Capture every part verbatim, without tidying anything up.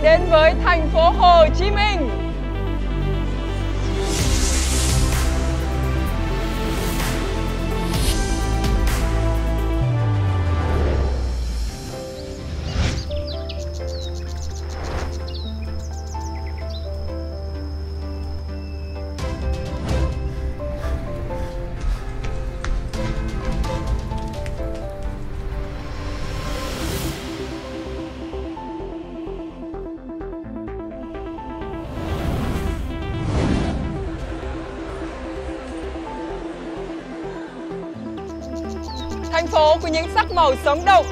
đến với thành phố Hồ Chí Minh. Thành phố của những sắc màu sống động.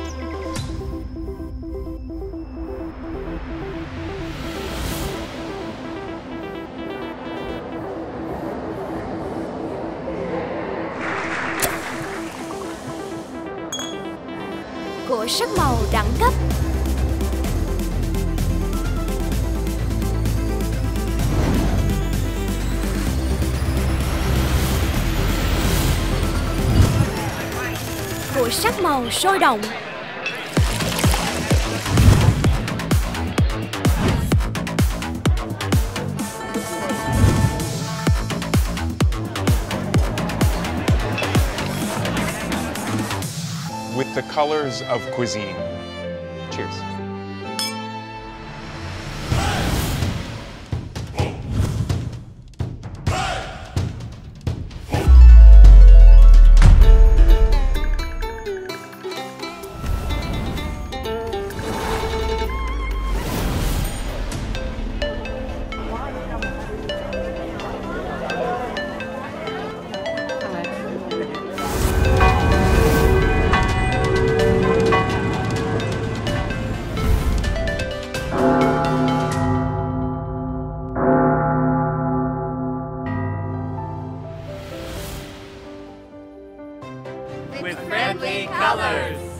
Của sắc màu đẳng cấp. Của sắc màu sôi động. With the colors of cuisine. Cheers. With friendly colors.